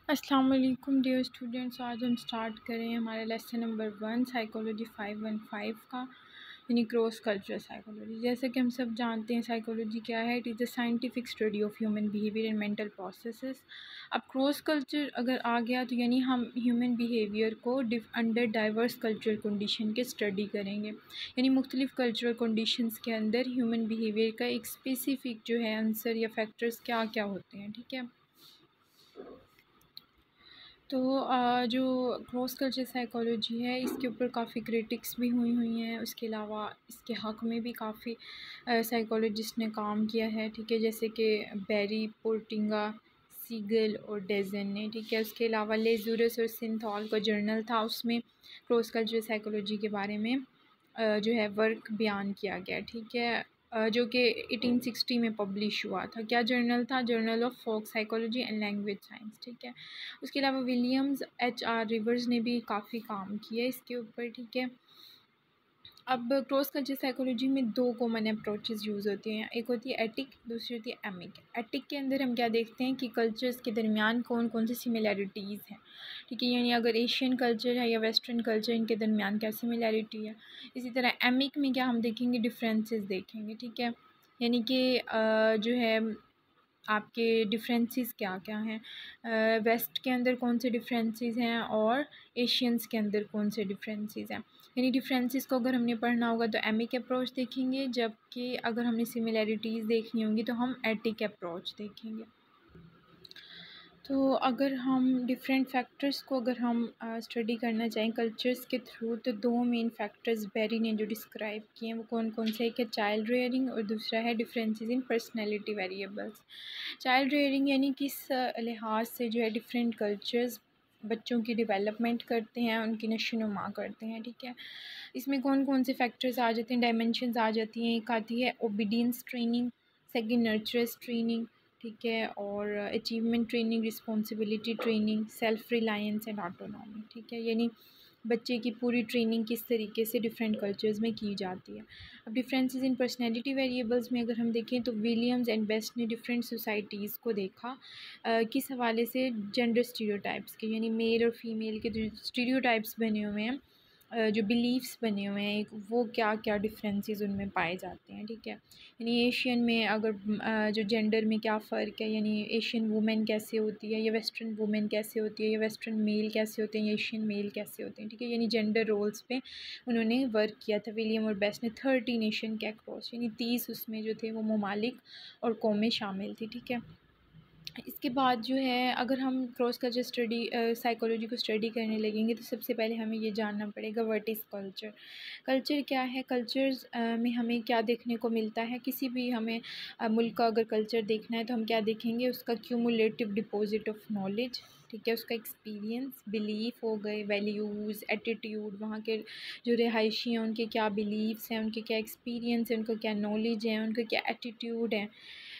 अस्सलाम वालेकुम dear students. आज हम स्टार्ट करें हमारा लेसन नंबर 1 साइकोलॉजी 515 का, यानी क्रॉस कल्चरल साइकोलॉजी। जैसे कि हम सब जानते हैं साइकोलॉजी क्या है। It is the scientific study of human behaviour and mental processes. अब क्रॉस कल्चर अगर आ गया तो यानी हम ह्यूमन बिहेवियर को अंडर डाइवर्स कल्चरल कंडीशन के स्टडी करेंगे, यानी मुख्तलिफ़ कल्चरल कंडीशंस के अंदर ह्यूमन बिहेवियर का एक स्पेसिफिक जो है आंसर या फैक्टर्स क्या क्या होते हैं। ठीक है, तो जो क्रॉस कल्चर साइकोलॉजी है इसके ऊपर काफ़ी क्रिटिक्स भी हुई हैं। उसके अलावा इसके हक़ में भी काफ़ी साइकोलॉजिस्ट ने काम किया है। ठीक है, जैसे कि बैरी, पोर्टिंगा, सीगल और डेजन ने। ठीक है, उसके अलावा लेजुरस और सिंथॉल का जर्नल था, उसमें क्रॉस कल्चर साइकोलॉजी के बारे में जो है वर्क बयान किया गया। ठीक है, जो कि 1860 में पब्लिश हुआ था। क्या जर्नल था? Journal of folk psychology and language science. ठीक है, उसके अलावा विलियम्स HR रिवर्स ने भी काफ़ी काम किया इसके ऊपर। ठीक है, अब क्रॉस कल्चर साइकोलॉजी में दो कॉमन अप्रोचेस यूज़ होती हैं, एक होती है एटिक, दूसरी होती है एमिक। एटिक के अंदर हम क्या देखते हैं कि कल्चर्स के दरमियान कौन कौन सी सिमिलैरिटीज़ हैं। ठीक है, यानी अगर एशियन कल्चर है या वेस्टर्न कल्चर, इनके दरमियान क्या सिमिलैरिटी है। इसी तरह एमिक में क्या हम देखेंगे, डिफरेंसेस देखेंगे। ठीक है, यानी कि जो है आपके डिफरेंसेस क्या क्या हैं, वेस्ट के अंदर कौन से डिफरेंसेस हैं और एशियंस के अंदर कौन से डिफरेंसेस हैं। यानी डिफरेंसेस को अगर हमने पढ़ना होगा तो एमिक अप्रोच देखेंगे, जबकि अगर हमने सिमिलैरिटीज़ देखनी होंगी तो हम एटिक अप्रोच देखेंगे। तो अगर हम डिफरेंट फैक्टर्स को अगर हम स्टडी करना चाहें कल्चर्स के थ्रू, तो दो मेन फैक्टर्स बेरी ने जो डिस्क्राइब किए हैं वो कौन कौन से, एक है चाइल्ड रेयरिंग और दूसरा है differences in personality variables. Child rearing यानी किस लिहाज से जो है डिफरेंट कल्चर्स बच्चों की डेवलपमेंट करते हैं, उनकी नशोनुमा करते हैं। ठीक है, इसमें कौन कौन से फैक्टर्स आ जाते हैं, डायमेंशंस आ जाती हैं। एक आती है obedience training, second nurturance training, ठीक है, और achievement training, responsibility training, self reliance and autonomy. ठीक है, यानी बच्चे की पूरी ट्रेनिंग किस तरीके से डिफरेंट कल्चर्स में की जाती है। अब डिफरेंसेस इन पर्सनैलिटी वेरिएबल्स में अगर हम देखें तो विलियम्स एंड बेस्ट ने डिफरेंट सोसाइटीज़ को देखा किस हवाले से, जेंडर स्टीरियोटाइप्स के, यानी मेल और फीमेल के जो स्टीरियोटाइप्स बने हुए हैं, जो बिलीव्स बने हुए हैं, वो क्या क्या डिफरेंसेस उनमें पाए जाते हैं। ठीक है, यानी एशियन में अगर जो जेंडर में क्या फ़र्क है, यानी एशियन वुमेन कैसे होती है या वेस्टर्न वुमेन कैसे होती है या वेस्टर्न मेल कैसे होते हैं या एशियन मेल कैसे होते हैं। ठीक है, यानी जेंडर रोल्स पे उन्होंने वर्क किया था विलियम और बेस्ट ने। 30 नेशन के अक्रॉस, यानी 30 उसमें जो थे वो ममालिक और कौमें शामिल थी। ठीक है, इसके बाद जो है अगर हम क्रॉस कल्चर स्टडी साइकोलॉजी को स्टडी करने लगेंगे तो सबसे पहले हमें ये जानना पड़ेगा व्हाट इज़ कल्चर। कल्चर क्या है, कल्चर्स में हमें क्या देखने को मिलता है। किसी भी हमें मुल्क का अगर कल्चर देखना है तो हम क्या देखेंगे, उसका क्यूमुलेटिव डिपॉजिट ऑफ नॉलेज। ठीक है, उसका एक्सपीरियंस, बिलीफ हो गए, वैल्यूज़, एटीट्यूड, वहाँ के जो रिहायशी हैं उनके क्या बिलीव्स हैं, उनके क्या एक्सपीरियंस है, उनका क्या नॉलेज है, उनका क्या एटीट्यूड है,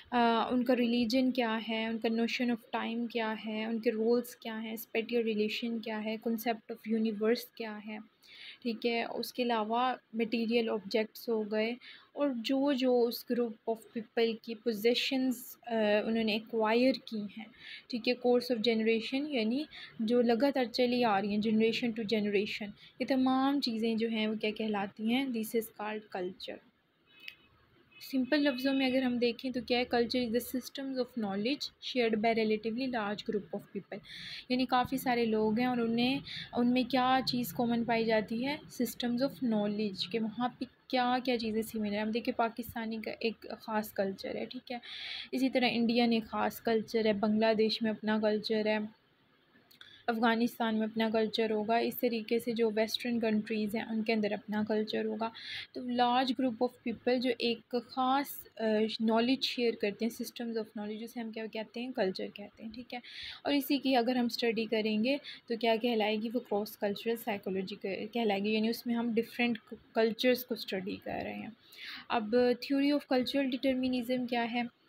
उनका रिलीजन क्या है, उनका नोशन ऑफ टाइम क्या है, उनके रोल्स क्या हैं, स्पेटियल रिलेशन क्या है, कॉन्सेप्ट ऑफ यूनिवर्स क्या है। ठीक है, उसके अलावा मटेरियल ऑब्जेक्ट्स हो गए, और जो जो उस ग्रुप ऑफ पीपल की पोजेशंस उन्होंने एक्वायर की हैं। ठीक है, कोर्स ऑफ जनरेशन, यानी जो लगातार चली आ रही हैं जनरेशन टू जनरेशन, ये तमाम चीज़ें जो हैं वो क्या कहलाती हैं, this is called culture. Simple लफ्ज़ों में अगर हम देखें तो क्या है, culture is the systems of knowledge shared by relatively large group of people. यानी काफ़ी सारे लोग हैं और उनमें क्या चीज़ कॉमन पाई जाती है, सिस्टम्स ऑफ नॉलेज के, वहाँ पे क्या क्या चीज़ें सिमिलर है। हम देखिए पाकिस्तानी का एक ख़ास कल्चर है। ठीक है, इसी तरह इंडियन एक ख़ास कल्चर है, बांग्लादेश में अपना कल्चर है, अफ़गानिस्तान में अपना कल्चर होगा। इस तरीके से जो वेस्टर्न कंट्रीज़ हैं उनके अंदर अपना कल्चर होगा। तो लार्ज ग्रुप ऑफ पीपल जो एक ख़ास नॉलेज शेयर करते हैं, सिस्टम्स ऑफ नॉलेज, उसे हम क्या कहते हैं, कल्चर कहते हैं। ठीक है, और इसी की अगर हम स्टडी करेंगे तो क्या कहलाएगी, वो क्रॉस कल्चरल साइकोलॉजी कहलाएगी, यानी उसमें हम डिफरेंट कल्चर्स को स्टडी कर रहे हैं। अब थ्योरी ऑफ कल्चरल डिटर्मिनिज़म क्या है,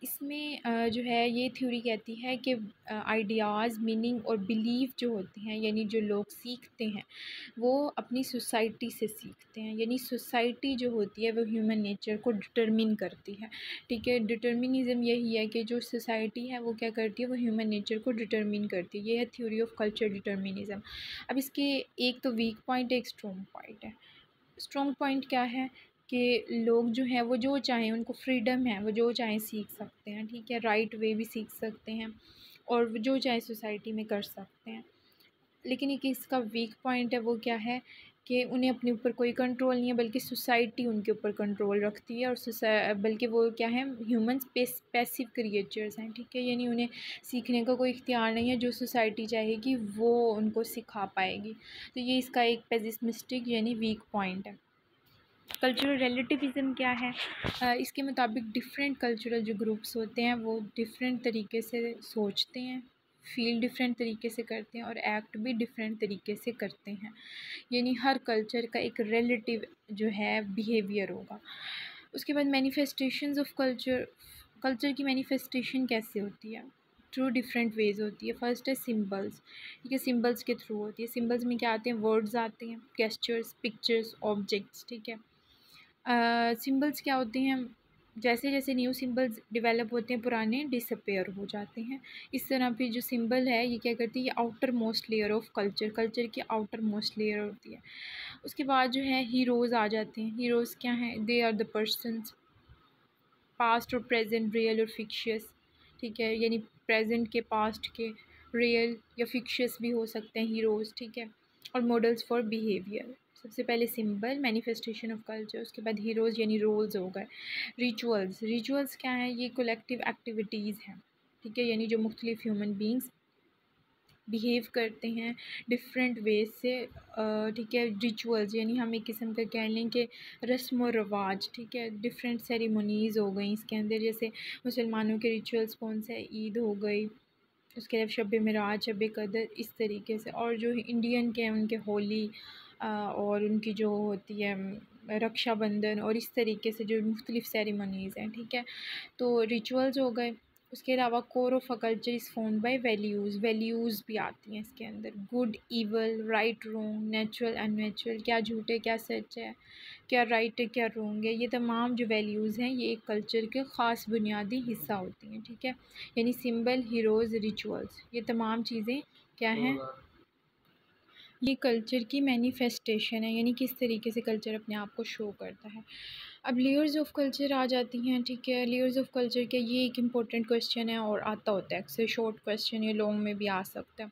इसमें जो है ये थ्योरी कहती है कि आइडियाज़, मीनिंग और बिलीफ जो होते हैं, यानी जो लोग सीखते हैं वो अपनी सोसाइटी से सीखते हैं। यानी सोसाइटी जो होती है वो ह्यूमन नेचर को डिटरमिन करती है। ठीक है, डिटर्मिनिज़म यही है कि जो सोसाइटी है वो क्या करती है, वो ह्यूमन नेचर को डिटरमिन करती है। ये है थ्योरी ऑफ कल्चर डिटर्मिनिज़म। अब इसके एक तो वीक पॉइंट है, एक स्ट्रॉन्ग पॉइंट है। स्ट्रॉन्ग पॉइंट क्या है कि लोग जो हैं वो जो चाहें, उनको फ्रीडम है, वो जो चाहें सीख सकते हैं। ठीक है, राइट वे भी सीख सकते हैं और वो जो चाहे सोसाइटी में कर सकते हैं। लेकिन एक इसका वीक पॉइंट है, वो क्या है कि उन्हें अपने ऊपर कोई कंट्रोल नहीं है, बल्कि सोसाइटी उनके ऊपर कंट्रोल रखती है। और बल्कि वो क्या है, ह्यूमंस पैसिव क्रिएचर्स हैं। ठीक है, यानी उन्हें सीखने का कोई इख्तियार नहीं है, जो सोसाइटी चाहेगी वो उनको सिखा पाएगी। तो ये इसका एक पेसिमिस्टिक यानी वीक पॉइंट है। कल्चरल रिलेटिविज़म क्या है? इसके मुताबिक डिफरेंट कल्चरल जो ग्रुप्स होते हैं वो डिफरेंट तरीके से सोचते हैं, फील डिफरेंट तरीके से करते हैं और एक्ट भी डिफरेंट तरीके से करते हैं। यानी हर कल्चर का एक रिलेटिव जो है बिहेवियर होगा। उसके बाद मैनिफेस्टेशंस ऑफ कल्चर। कल्चर की मैनिफेस्टेशन कैसे होती है? थ्रू डिफरेंट वेज होती है। फर्स्ट है सिम्बल्स। ठीक है, सिम्बल्स के थ्रू होती है। सिम्बल्स में क्या आते हैं? वर्ड्स आते हैं, गेस्चर्स, पिक्चर्स, ऑब्जेक्ट्स। ठीक है, सिंबल्स क्या होते हैं? जैसे जैसे न्यू सिंबल्स डेवलप होते हैं, पुराने डिसअपेयर हो जाते हैं। इस तरह फिर जो सिंबल है ये क्या करती है, ये outermost layer of culture, culture की आउटर मोस्ट लेयर होती है। उसके बाद जो है हीरोज़ आ जाते हैं। हीरोज़ क्या हैं? They are the persons, past और प्रेजेंट, रियल और फिक्शियस। ठीक है, यानी प्रेजेंट के, पास्ट के, रियल या फिक्शियस भी हो सकते हैं हीरोज़। ठीक है, और मॉडल्स फॉर बिहेवियर। सबसे पहले सिंबल, मैनिफेस्टेशन ऑफ कल्चर, उसके बाद हीरोज़ यानी रोल्स हो गए। रिचुअल्स, रिचुअल्स क्या है? ये कलेक्टिव एक्टिविटीज़ हैं। ठीक है, यानी जो मुख्तलिफ ह्यूमन बींग्स बिहेव करते हैं डिफरेंट वेज से। ठीक है, रिचुअल्स यानी हम एक किस्म का कह लें कि रस्म व रवाज। ठीक है, डिफरेंट सेरेमनीज़ हो गई इसके अंदर। जैसे मुसलमानों के रिचुअल्स कौन से? ईद हो गई, उसके अलावा शब मेराज, शब कदर, इस तरीके से। और जो इंडियन के हैं उनके होली और उनकी जो होती है रक्षाबंधन, और इस तरीके से जो मुख्तलिफ सेरेमनीज़ हैं। ठीक है, तो रिचुअल्स हो गए। उसके अलावा core of a culture is formed by values. Values भी आती हैं इसके अंदर, good evil, right wrong, natural unnatural, क्या झूठ है क्या सच है, क्या राइट है क्या रॉन्ग है। ये तमाम जो वैल्यूज़ हैं ये एक कल्चर के ख़ास बुनियादी हिस्सा होती हैं। ठीक है, यानी सिंबल, हीरोज़, रिचुअल्स, ये तमाम चीज़ें क्या हैं? ये कल्चर की मैनिफेस्टेशन है, यानी किस तरीके से कल्चर अपने आप को शो करता है। अब लेयर्स ऑफ कल्चर आ जाती हैं। ठीक है, लेयर्स ऑफ कल्चर के ये एक इम्पोर्टेंट क्वेश्चन है और आता होता है अक्सर, शॉर्ट क्वेश्चन या लॉन्ग में भी आ सकता है।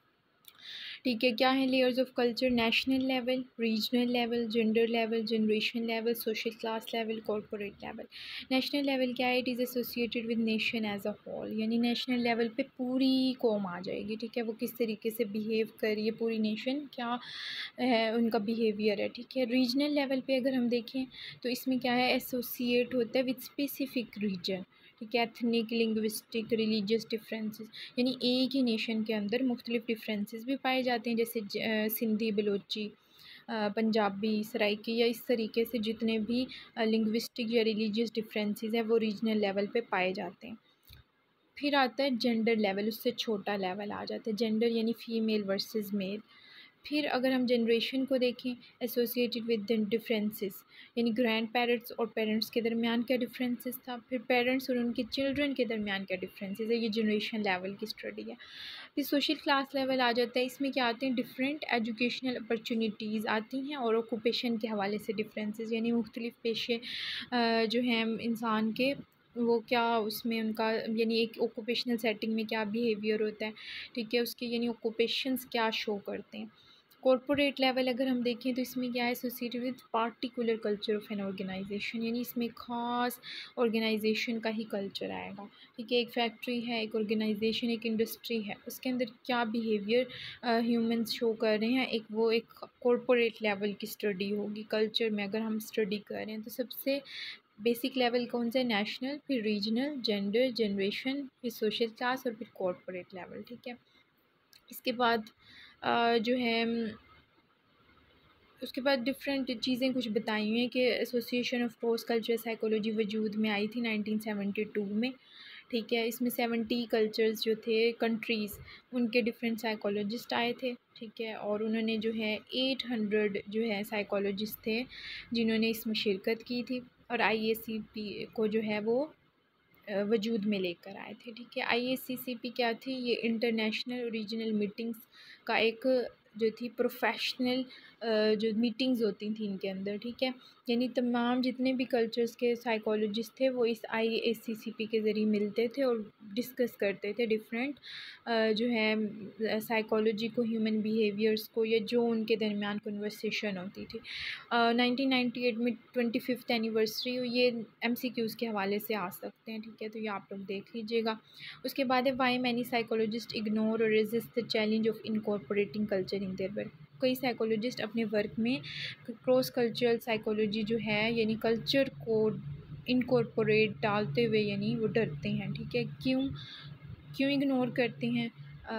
ठीक है, क्या है layers of culture? National level, regional level, gender level, generation level, social class level, corporate level. National level क्या है? It is associated with nation as a whole, यानी नेशनल लेवल पे पूरी कौम आ जाएगी। ठीक है, वो किस तरीके से बिहेव कर रही है, पूरी नेशन क्या है उनका बिहेवियर है। ठीक है, रीजनल लेवल पे अगर हम देखें तो इसमें क्या है? एसोसिएट होता है विद स्पेसिफिक रीजन। ठीक है, एथनिक, लिंग्विस्टिक, रिलीजियस डिफरेंसेस, यानी एक ही नेशन के अंदर मुख्तलिफ डिफरेंसेस भी पाए जाते हैं। जैसे सिंधी, बलोची, पंजाबी, सराइकी, या इस तरीके से जितने भी लिंग्विस्टिक या रिलीजियस डिफरेंसेस हैं वो रीजनल लेवल पे पाए जाते हैं। फिर आता है जेंडर लेवल, उससे छोटा लेवल आ जाता है जेंडर, यानी फ़ीमेल वर्सेस मेल। फिर अगर हम जनरेशन को देखें, एसोसिएटेड विद डिफरेंसेस, यानी ग्रैंड पेरेंट्स और पेरेंट्स के दरमियान क्या डिफरेंसेस था। फिर पेरेंट्स और उनके चिल्ड्रन के दरमियान क्या डिफरेंसेस है, ये जनरेशन लेवल की स्टडी है। फिर सोशल क्लास लेवल आ जाता है। इसमें क्या आते हैं? डिफरेंट एजुकेशनल अपॉर्चुनिटीज़ आती हैं और ऑक्यूपेशन के हवाले से डिफरेंसेस, यानी मुख्तलिफ पेशे जो हैं इंसान के, वो क्या उसमें उनका, यानी एक ऑक्यूपेशनल सेटिंग में क्या बिहेवियर होता है। ठीक है, उसके यानी ऑक्यूपेशंस क्या शो करते हैं। कॉर्पोरेट लेवल अगर हम देखें तो इसमें क्या है? Associated with particular culture of an organisation, यानी इसमें ख़ास ऑर्गेनाइजेशन का ही कल्चर आएगा। ठीक है, एक फैक्ट्री है, एक ऑर्गेनाइजेशन, एक इंडस्ट्री है, उसके अंदर क्या बिहेवियर ह्यूमंस शो कर रहे हैं, एक वो एक कॉर्पोरेट लेवल की स्टडी होगी। कल्चर में अगर हम स्टडी कर रहे हैं तो सबसे बेसिक लेवल कौन सा है? नेशनल, फिर रीजनल, जेंडर, जनरेशन, फिर सोशल क्लास और फिर कॉर्पोरेट लेवल। ठीक है, इसके बाद जो है उसके बाद डिफरेंट चीज़ें कुछ बताई हुई हैं कि association of post culture psychology वजूद में आई थी 1972 में। ठीक है। इसमें 70 कल्चर्स जो थे, कंट्रीज़, उनके डिफरेंट साइकोलॉजिस्ट आए थे, ठीक है। और उन्होंने जो है 800 जो है साइकोलॉजिस्ट थे जिन्होंने इसमें शिरकत की थी, और IACP को जो है वो वजूद में लेकर आए थे, ठीक है। IACCP क्या थी? ये इंटरनेशनल रीजनल मीटिंग्स का एक जो थी प्रोफेशनल जो मीटिंग्स होती थी इनके अंदर, ठीक है। यानी तमाम जितने भी कल्चर्स के साइकोलॉजिस्ट थे वो इस IACCP के ज़रिए मिलते थे और डिस्कस करते थे डिफरेंट जो है साइकोलॉजी को, ह्यूमन बिहेवियर्स को, या जो उनके दरमियान कन्वर्सेशन होती थी। 1998 में 25th एनिवर्सरी, ये MCQs के हवाले से आ सकते हैं, ठीक है, तो ये आप लोग देख लीजिएगा। उसके बाद है वाई मैनी साइकोलॉजिस्ट इग्नोर और resist the challenge of incorporating culture in their work. कई साइकोलॉजिस्ट अपने वर्क में क्रॉस कल्चरल साइकोलॉजी जो है यानी कल्चर को इनकॉर्पोरेट डालते हुए यानी वो डरते हैं, ठीक है। क्यों इग्नोर करते हैं?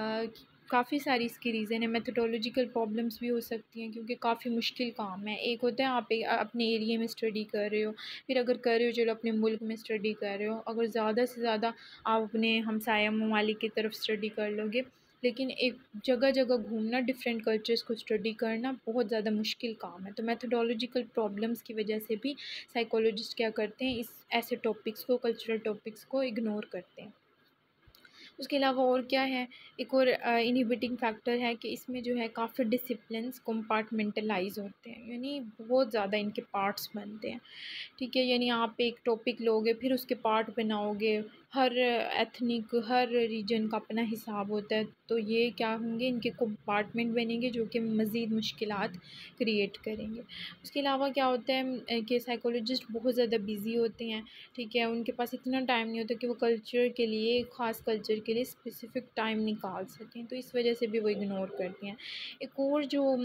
काफ़ी सारी इसकी रीज़न है। मेथोडोलॉजिकल प्रॉब्लम्स भी हो सकती हैं क्योंकि काफ़ी मुश्किल काम है। एक होता है आप अपने एरिया में स्टडी कर रहे हो, फिर अगर कर रहे हो चलो अपने मुल्क में स्टडी कर रहे हो, अगर ज़्यादा से ज़्यादा आप अपने हमसाया ममालिक की तरफ स्टडी कर लोगे, लेकिन एक जगह जगह घूमना, डिफरेंट कल्चर्स को स्टडी करना बहुत ज़्यादा मुश्किल काम है। तो मेथोडोलॉजिकल प्रॉब्लम्स की वजह से भी साइकोलॉजिस्ट क्या करते हैं, इस ऐसे टॉपिक्स को, कल्चरल टॉपिक्स को इग्नोर करते हैं। उसके अलावा और क्या है, एक और इनहिबिटिंग फैक्टर है कि इसमें जो है काफ़ी डिसिप्लिन्स कंपार्टमेंटलाइज होते हैं, यानी बहुत ज़्यादा इनके पार्ट्स बनते हैं, ठीक है। यानी आप एक टॉपिक लोगे फिर उसके पार्ट बनाओगे, हर एथनिक, हर रीजन का अपना हिसाब होता है, तो ये क्या होंगे, इनके कंपार्टमेंट बनेंगे जो कि मज़ीद मुश्किलात क्रिएट करेंगे। उसके अलावा क्या होता है कि साइकोलॉजिस्ट बहुत ज़्यादा बिज़ी होते हैं, ठीक है, उनके पास इतना टाइम नहीं होता कि वो कल्चर के लिए, ख़ास कल्चर के लिए स्पेसिफ़िक टाइम निकाल सकें, तो इस वजह से भी वो इग्नोर करते हैं। एक और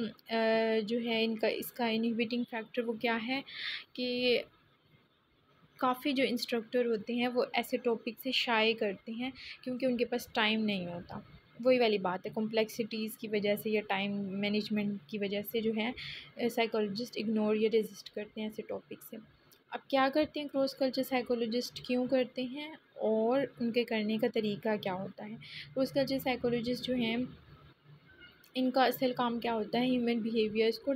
जो है इनका, इसका इनहिबिटिंग फैक्टर वो क्या है कि काफ़ी जो इंस्ट्रक्टर होते हैं वो ऐसे टॉपिक से शाये करते हैं क्योंकि उनके पास टाइम नहीं होता। वही वाली बात है, कॉम्प्लेक्सिटीज़ की वजह से या टाइम मैनेजमेंट की वजह से जो है साइकोलॉजिस्ट इग्नोर या रेजिस्ट करते हैं ऐसे टॉपिक से। अब क्या करते हैं क्रॉस कल्चर साइकोलॉजिस्ट, क्यों करते हैं और उनके करने का तरीका क्या होता है? क्रॉस कल्चर साइकोलॉजिस्ट जो हैं इनका असल काम क्या होता है, ह्यूमन बिहेवियर्स को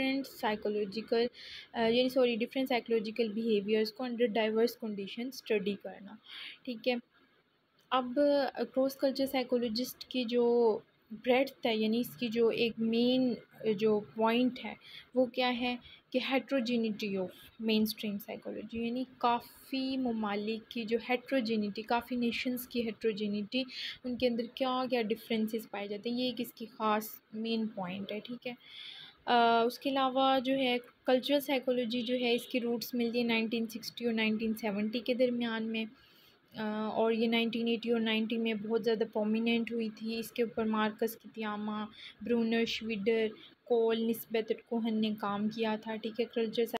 डिफरेंट साइकोलॉजिकल बिहेवियर्स को अंडर डाइवर्स कंडीशन स्टडी करना, ठीक है। अब क्रॉस कल्चर साइकोलॉजिस्ट की जो ब्रेड्थ है, यानी इसकी जो एक मेन जो पॉइंट है वो क्या है कि heterogeneity of mainstream psychology, यानी काफ़ी ममालिक की जो हेट्रोजेनिटी, काफ़ी नेशंस की हेट्रोजेनिटी, उनके अंदर क्या क्या डिफरेंसेस पाए जाते हैं, ये एक इसकी ख़ास मेन पॉइंट है, ठीक है। उसके अलावा जो है कल्चरल साइकोलॉजी जो है इसकी रूट्स मिलती है 1960 और 1970 के दरमियान में, और ये 1980 और 90 में बहुत ज़्यादा प्रोमिनेंट हुई थी। इसके ऊपर मार्कस कितियामा, ब्रूनर श्विडर, कोल, निस्बत कोहन ने काम किया था, ठीक है। कल्चर